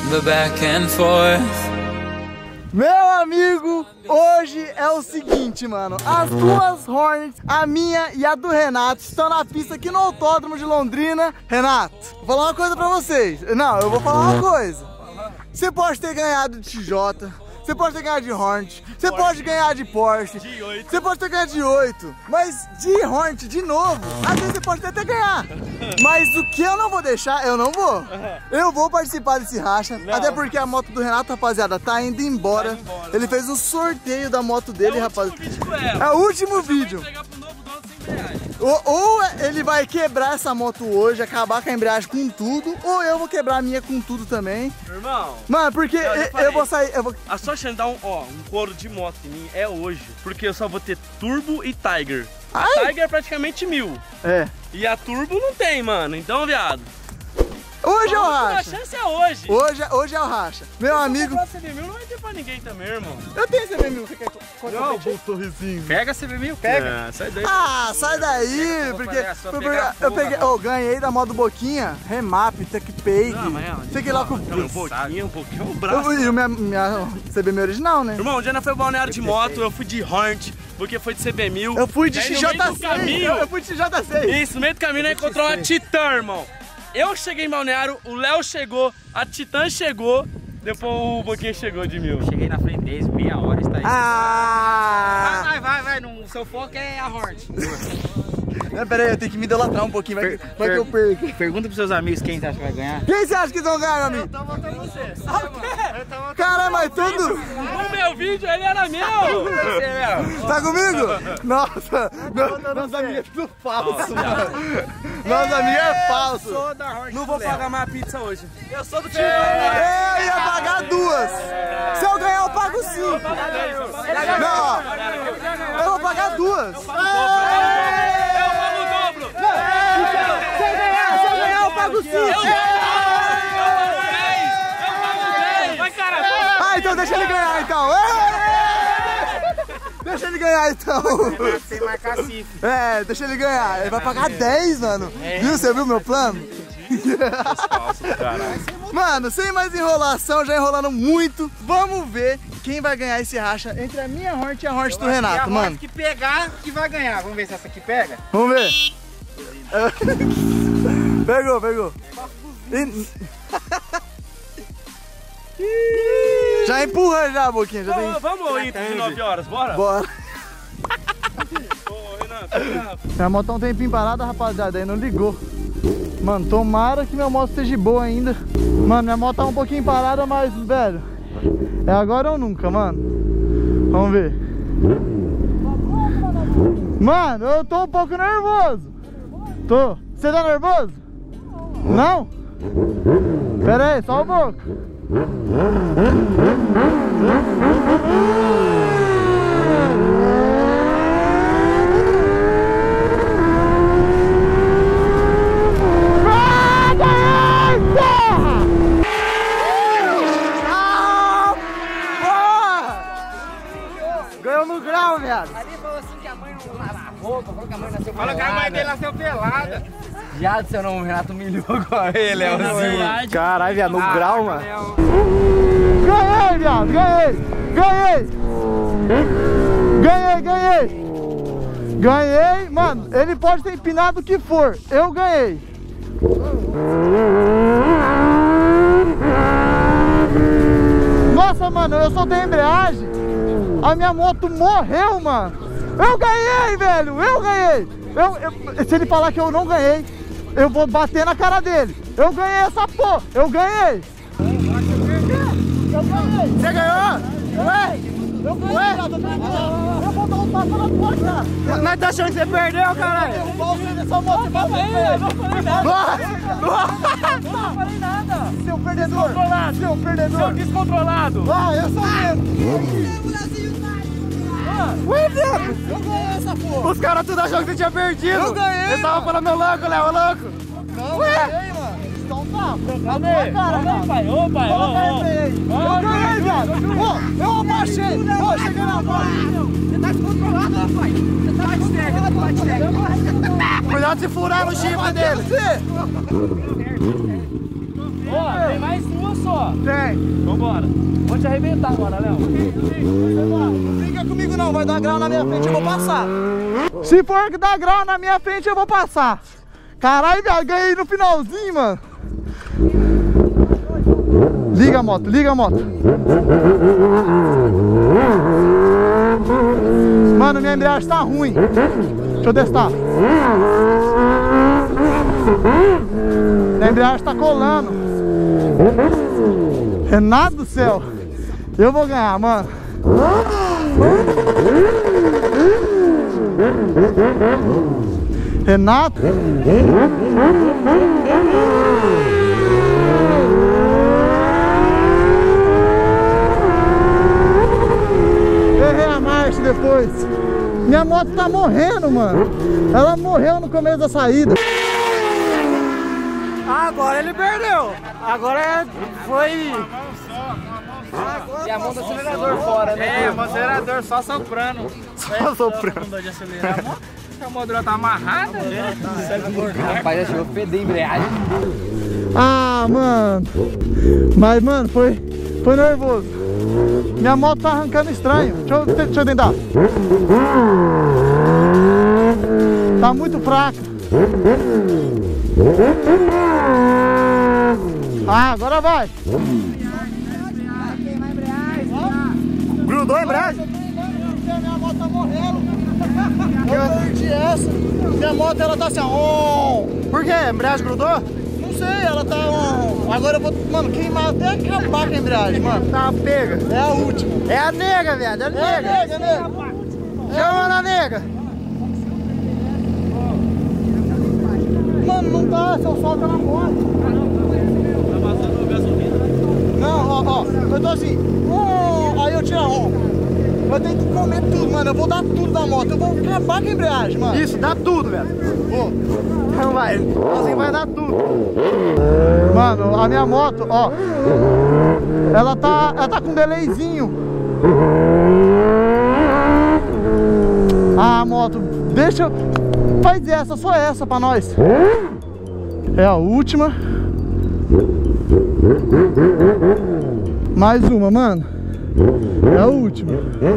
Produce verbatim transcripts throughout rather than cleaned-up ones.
the back and forth. Meu amigo, hoje é o seguinte, mano. As duas Hornets, a minha e a do Renato, estão na pista aqui no Autódromo de Londrina. Renato, vou falar uma coisa pra vocês. Não, eu vou falar uma coisa. Você pode ter ganhado de X J, você pode ter ganhado de Hornet, você pode ganhar de Porsche, você pode ter ganhado de oito, mas de Hornet de novo, às vezes você pode até ganhar. Mas o que eu não vou deixar, eu não vou. Eu vou participar desse racha, não. Até porque a moto do Renato, rapaziada, tá indo embora. Tá indo embora. Ele fez um sorteio da moto dele, é rapaziada. É o último vídeo. Ou, ou ele vai quebrar essa moto hoje, acabar com a embreagem com tudo, ou eu vou quebrar a minha com tudo também. Irmão. Mano, porque eu, eu, eu vou sair. Eu vou... A sua chance de dar um, ó, um couro de moto em mim é hoje, porque eu só vou ter Turbo e Tiger. A Ai. Tiger é praticamente mil. É. E a Turbo não tem, mano. Então, viado. Hoje é o racha. A chance é hoje. Hoje, hoje é o racha. Meu se amigo. C B mil não vai ter pra ninguém também, irmão. Eu tenho C B mil. Você quer não, bom sorrisinho. Pega C B mil, pega. É, sai daí. Ah, sai daí. Porque eu, eu peguei, eu ganhei da modo Boquinha, Remap, TechPay. Fiquei lá com um pouquinho, um pouquinho, o braço. E minha, minha C B mil original, né? Irmão, o Diana foi balneário de moto, eu fui de Hornet, porque foi de C B mil. Eu fui de X J seis. Eu fui de X J seis. Isso, no meio do caminho nós encontramos uma Titan, irmão. Eu cheguei em Balneário, o Léo chegou, a Titan chegou, depois o Boquinha chegou de mil. Cheguei na frente deles, meia hora, está aí. Ah! Vai, vai, vai, vai, o seu foco é a Hornet. Não, pera aí, eu tenho que me idolatrar um pouquinho, vai, per, vai per, que eu perco. Pergunta pros seus amigos quem você acha que vai ganhar. Quem você acha que vão ganhar, meu amigo? Eu tô votando você. Ah, o quê? Caralho, mas tudo... O meu vídeo, ele era meu. Tá comigo? Nossa, nossa amiga é tudo falso, mano. Nossa amiga é falso. Eu sou da Hornet. Não vou pagar mais pizza hoje. Eu sou do time. Eu ia pagar duas. Se eu ganhar, eu pago cinco. Não, eu vou pagar duas. Eu pago o dobro. Se eu ganhar, se eu ganhar, eu pago cinco. Eu pago dez. Eu pago dez. Vai, cara. Ah, então deixa ele ganhar, então. Deixa ele ganhar, então. Sem marcar cifre. É, deixa ele ganhar. Ele vai pagar dez, mano. Viu? Você viu meu plano? Mano, sem mais enrolação, já enrolando muito, vamos ver quem vai ganhar esse racha entre a minha Hornet e a Hornet do Renato, mano. A Hornet que pegar, que vai ganhar. Vamos ver se essa aqui pega. Vamos ver. Pegou, pegou. E... Já empurra já, Boquinha. Já vamos, tem... vamos ir de nove horas, bora? Bora. Ô, Renato, minha moto tá um tempinho parada, rapaziada, aí não ligou. Mano, tomara que minha moto esteja boa ainda. Mano, minha moto tá um pouquinho parada, mas, velho, é agora ou nunca, mano. Vamos ver. Mano, eu tô um pouco nervoso. Tô. Você tá nervoso? Não? Pera aí, só um pouco. Ganhou no grau, viado. Ali falou assim que a mãe não lava a roupa, falou que a mãe nasceu pelada. Falou que a mãe dele nasceu pelada. Viado, seu nome, o Renato humilhou agora ele, Léozinho. Caralho, viado, no grau, mano. Ganhei, viado, ganhei. Ganhei. Ganhei, ganhei. Ganhei, mano, ele pode ter empinado o que for. Eu ganhei. Nossa, mano, eu soltei a embreagem. A minha moto morreu, mano. Eu ganhei, velho. Eu ganhei. Eu, eu, se ele falar que eu não ganhei, eu vou bater na cara dele. Eu ganhei essa porra. Eu ganhei. Eu ganhei. Você ganhou? Ué? Eu ganhei. Ué? Eu vou dar um tapa na tua cara. Nós tá achando que você perdeu, caralho? Eu vou essa moto. Eu não falei nada. Não falei nada. Seu perdedor. Descontrolado. Seu perdedor. Seu descontrolado. Ah, eu sou mesmo. Ué, Diego, eu ganhei essa porra. Os caras tudo achando que você tinha perdido. Eu ganhei. Eu tava falando louco, Léo, louco. Não, ué? Eu ganhei, mano. Então tá. Cadê? Cadê, pai? Ô, pai, ô, ô. Eu ganhei, viado. Ô, eu abaixei. Ô, cheguei na bola. Você tá descontrolado, né, pai? Você tá de cega, você tá de cega. Cuidado de furar no chifre dele. Ó, tem mais uma só. Tem. Vem. Vambora. Vou te arrebentar agora, Léo. Não fica comigo não, vai dar grau na minha frente, eu vou passar. Se for que dá grau na minha frente, eu vou passar. Caralho, velho, ganhei no finalzinho, mano. Liga a moto, liga a moto. Mano, minha embreagem tá ruim. Deixa eu testar. Minha embreagem tá colando. Renato do céu. Eu vou ganhar, mano. Renato. Errei a marcha depois. Minha moto tá morrendo, mano. Ela morreu no começo da saída. Agora ele perdeu. Agora foi... E a mão do acelerador fora, né? É, o acelerador só soprando. Só soprando. De acelerar a moto. A moldura tá amarrada, né? Rapaz, já chegou a feder a embreagem. Ah, mano. Mas, mano, foi, foi nervoso. Minha moto tá arrancando estranho. Deixa eu, deixa eu tentar. Tá muito fraca. Ah, agora vai. Grudou a embreagem? Minha moto tá morrendo. Eu perdi essa. Minha moto, ela tá assim, ó. Por quê? A embreagem grudou? Não sei, ela tá ó. Agora eu vou, mano, queimar até acabar com a embreagem, mano. Tá pega. É a última. É a nega, viado. É a nega. É a nega, nega. Chama na nega. Mano, não tá, se eu solto ela morre. Tá passando gasolina, né? Não, ó, ó. Eu tô assim. Oh, aí eu tiro a ó. Eu tenho que comer tudo, mano. Eu vou dar tudo da moto. Eu vou acabar com a embreagem, mano. Isso, dá tudo, velho. Vou. Então vai. Assim vai dar tudo. Mano, a minha moto, ó. Ela tá, ela tá com um delayzinho. Ah, moto, deixa. Faz essa, só essa pra nós. É a última. Mais uma, mano. É a última.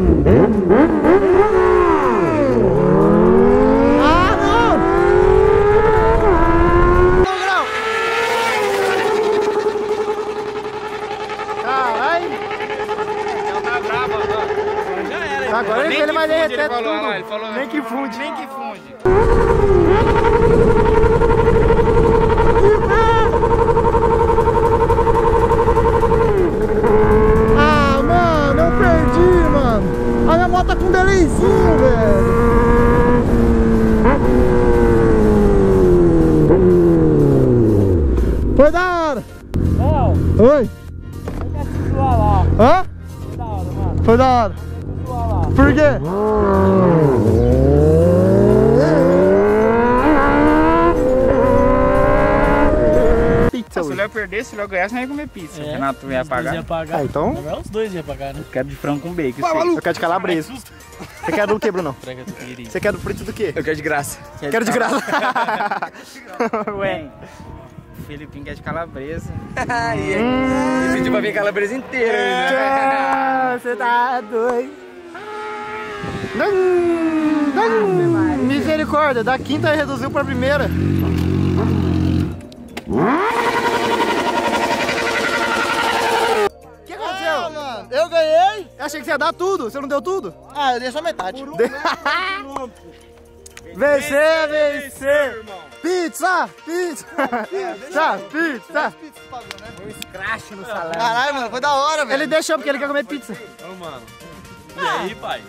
Ah, não! Caralho. Ela tá brava agora. Já era. Agora ele, ele vai derreter ele tudo. falou, ah, ele falou, nem que funde. Nem que funde. Ah, mano, eu perdi, mano. A minha moto tá com um delayzinho, velho. Foi da hora. Não, Oi. eu quero te zoar lá. Hã? Foi da hora, mano. Foi da hora. Te zoar lá. Por quê? Pizza Se o hoje. Léo perdesse, se o Léo ganhasse, não ia comer pizza. É, o Renato ia pagar. Ia pagar. Ah, então? Os dois iam pagar, né? Eu quero de frango com bacon. Vai, sei. maluco. Eu quero de calabresa. Você quer do que, Bruno? Entrega tu queria. Você quer do frito do quê? Eu quero de graça. Quero de graça. Ué. O Felipinho quer de calabresa. Ele pediu pra vir calabresa inteira. Ah, Você tá doido. Não, não. Misericórdia, da quinta reduziu pra primeira. O que aconteceu? Ah, mano, eu ganhei. Eu achei que você ia dar tudo, você não deu tudo? Ah, eu dei só metade. Vencer, vencer! Pizza! Pizza! Pizza! Pizza! Um scratch no salão. Caralho, mano, foi da hora, velho. Ele deixou porque ele quer comer pizza. Ô, mano. E aí, pai?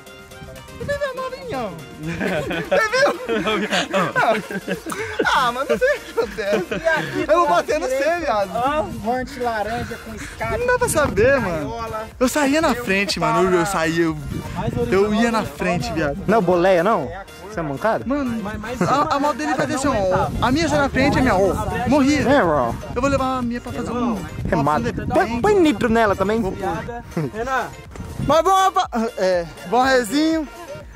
Ah, mas não sei o que acontece. Eu vou bater no C, viado. Monte laranja com escape. Não dá pra saber, mano. Eu saía na frente, mano. Eu, eu saía, eu, eu ia na frente, viado. Não, boleia não? Você é mancada? Mano, a, a moto dele fazia assim, ó. A minha sai na frente, a minha, ó. Morria. É, bro. Eu vou levar a minha pra fazer um. Remado. Põe, põe nitro nela também. Mas bom, é, bom rezinho.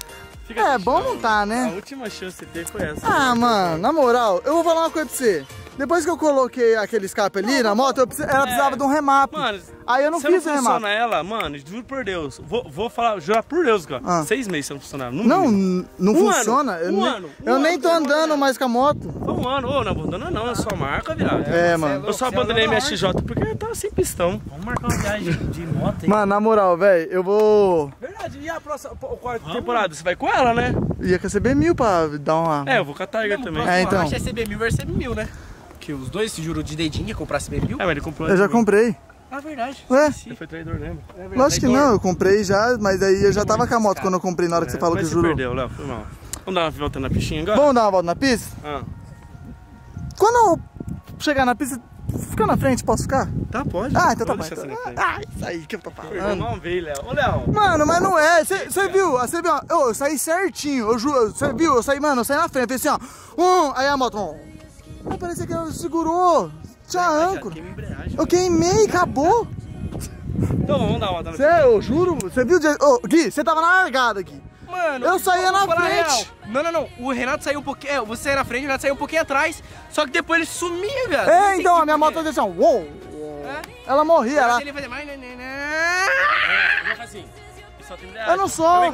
Fica É, triste, bom não. não tá, A né? última chance que você teve foi essa. Ah, mano, na moral, eu vou falar uma coisa pra você. depois que eu coloquei aquele escape ali na moto, eu precis... ela precisava é. de um remap. Mano, aí eu não fiz o remap. Funciona ela, mano, juro por Deus. Vou, vou falar, jurar por Deus, cara. Ah. Seis meses você não funciona. Não, não, não um funciona. Ano, eu um nem, ano. Eu um nem ano, tô andando mais com a moto. Um ano. Ô, não abandona não, é sua marca, viado. É, mano. Eu só abandonei minha X J porque eu tava sem pistão. Vamos marcar uma viagem de moto, hein? Mano, na moral, velho, eu vou... Verdade, e a próxima quarta temporada? Você vai com ela, né? Ia com a C B mil pra dar uma... É, eu vou com a Tiger não, também. É, então. Acho que é C B mil versus C B mil, né? Que os dois se jurou de dedinho que comprar C B mil. É, mas ele comprou. Eu já comprei. Ah, verdade. Ué? Você foi traidor, lembra? É verdade. Lógico que não, eu comprei já, mas aí eu já tava com a moto quando eu comprei na hora que você falou que jurou. Você perdeu, Léo, foi mal. Vamos dar uma volta na pistinha agora? Vamos dar uma volta na pista? Ah. Quando eu chegar na pista, ficar na frente, posso ficar? Tá, pode. Ah, então tá bom. Ah, isso aí que eu tô falando. Vamos ver, Léo. Ô, Léo. Mano, mas não é. Você viu? Você viu? Eu, eu saí certinho. Eu juro. Você viu? Eu saí, mano, eu saí na frente. Fiz assim, ó. Um, aí a moto. Um. Aí parecia que ela segurou. Tinha âncora. Eu queimei, acabou. Então vamos dar uma volta na pista. Cê, eu juro. Você viu? Ô, oh, Gui, você tava na largada aqui. Mano, eu saía na frente. Não, não, não. O Renato saiu um pouquinho. É, você saía na frente, o Renato saiu um pouquinho atrás. Só que depois ele sumia, velho. É, então, a minha moto fazia assim, ó. Uou. É? Ela morria, ela. Ele fazia mais. Assim. Eu não sou.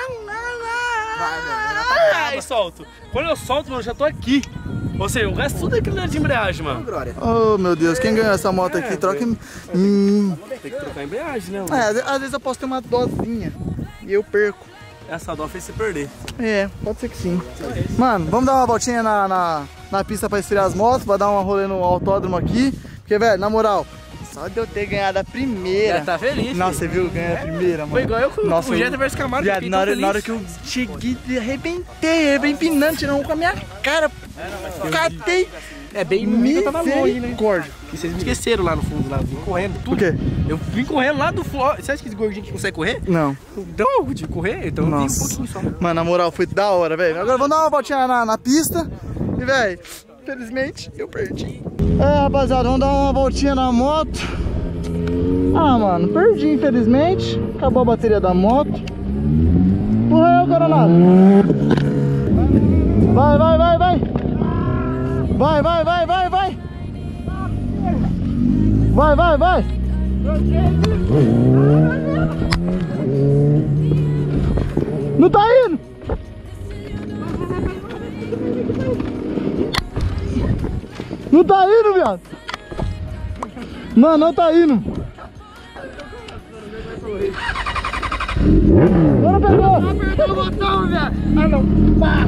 Aí solto. Quando eu solto, mano, eu já tô aqui. Ou seja, o resto tudo é aquilo de embreagem, mano. Oh, meu Deus, quem ganhou essa moto aqui? É, troca. Hum. Tem que trocar a embreagem, né? Mano? É, às vezes eu posso ter uma dosinha e eu perco. Essa dó fez você perder. É, pode ser que sim. Mano, vamos dar uma voltinha na, na, na pista pra esfriar as motos, pra dar uma rolê no autódromo aqui. Porque, velho, na moral, só de eu ter ganhado a primeira. Já tá feliz. Nossa, você viu? Ganhei a primeira, mano. Foi igual eu com Nossa, o Jetta versus Camaro. Já, na, hora, na hora que eu cheguei, arrebentei, eu bem empinando, tirando com a minha cara. Catei. É bem me tava longe, né? Cordo. E vocês me esqueceram lá no fundo, lá, vim correndo, tudo. Por quê? Eu vim correndo lá do fundo. Você acha que esse gordinho que consegue correr? Não. Não, de correr, então eu vim um pouquinho só. Mano, na moral, foi da hora, velho. Agora vamos dar uma voltinha na, na pista. E, velho, infelizmente, eu perdi. É, rapaziada, vamos dar uma voltinha na moto. Ah, mano, perdi, infelizmente. Acabou a bateria da moto. Morreu, Coronado. Vai, vai, vai, vai. Vai, vai, vai, vai, vai. Vai, vai, vai. Não tá indo. Não tá indo, viado. Mano, não tá indo. Agora pegou. Apertou o botão, viado. Ah, não. Pá.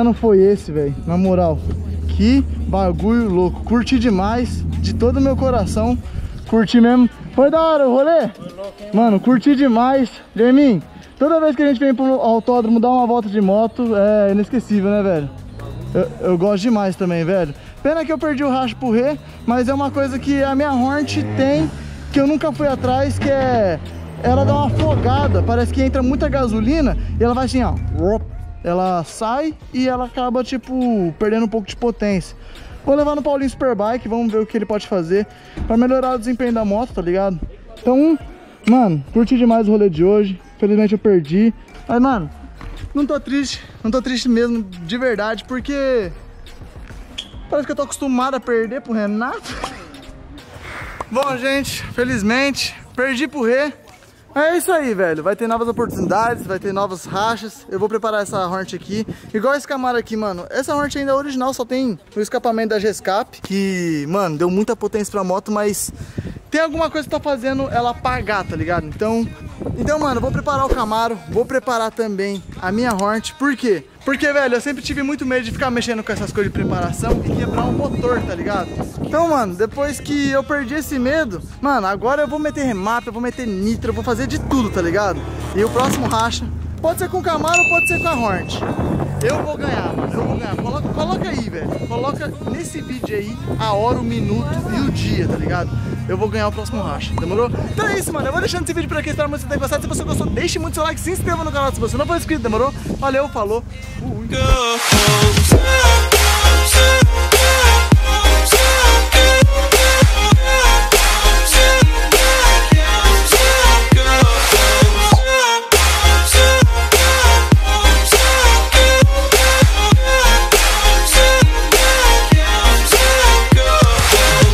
ano foi esse, velho? Na moral, que bagulho louco. Curti demais, de todo o meu coração. Curti mesmo. Foi da hora o rolê? Foi louco, hein? Mano, curti demais. Jermin, toda vez que a gente vem pro autódromo dar uma volta de moto, é inesquecível, né, velho? Eu, eu gosto demais também, velho. Pena que eu perdi o racho pro Rê, mas é uma coisa que a minha Hornet tem, que eu nunca fui atrás, que é... Ela dá uma afogada, parece que entra muita gasolina e ela vai assim, ó. Ela sai e ela acaba, tipo, perdendo um pouco de potência. Vou levar no Paulinho Superbike, vamos ver o que ele pode fazer pra melhorar o desempenho da moto, tá ligado? Então, mano, curti demais o rolê de hoje. Felizmente eu perdi. Mas, mano, não tô triste. Não tô triste mesmo, de verdade, porque... Parece que eu tô acostumado a perder pro Renato. Bom, gente, felizmente, perdi pro Rê. É isso aí, velho. Vai ter novas oportunidades, vai ter novas rachas. Eu vou preparar essa Hornet aqui. Igual esse Camaro aqui, mano. Essa Hornet ainda é original, só tem o escapamento da G-Scap, que, mano, deu muita potência pra moto, mas tem alguma coisa que tá fazendo ela apagar, tá ligado? Então, então, mano, eu vou preparar o Camaro, vou preparar também a minha Hornet. Por quê? Porque, velho, eu sempre tive muito medo de ficar mexendo com essas coisas de preparação e quebrar um motor, tá ligado? Então, mano, depois que eu perdi esse medo, mano, agora eu vou meter remap, eu vou meter nitro, eu vou fazer de tudo, tá ligado? E o próximo racha pode ser com o Camaro ou pode ser com a Hornet. Eu vou ganhar, mano, eu vou ganhar. Coloca, coloca aí, velho. Coloca nesse vídeo aí a hora, o minuto e o dia, tá ligado? Eu vou ganhar o próximo racha, demorou? Então é isso, mano, eu vou deixando esse vídeo por aqui, espero muito que você tenha gostado. Se você gostou, deixe muito seu like, se inscreva no canal se você não for inscrito, demorou? Valeu, falou, fui!